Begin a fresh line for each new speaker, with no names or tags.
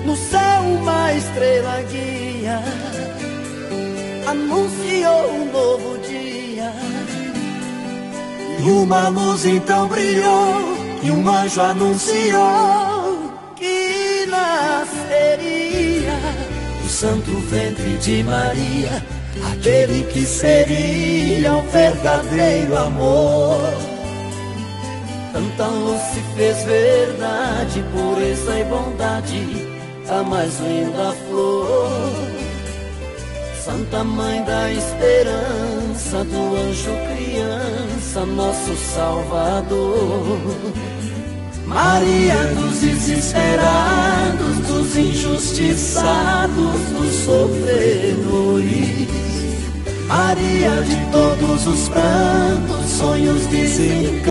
no céu uma estrela guia anunciou um novo dia.
E uma luz então brilhou, e um anjo anunciou
que nasceria
do santo ventre de Maria aquele que seria o verdadeiro amor.
Tanta luz se fez verdade, pureza e bondade, a mais linda flor. Santa Mãe da Esperança, do anjo criança, nosso Salvador.
Maria dos desesperados, dos injustiçados, dos sofredores. Maria de todos os prantos, sonhos desencantados.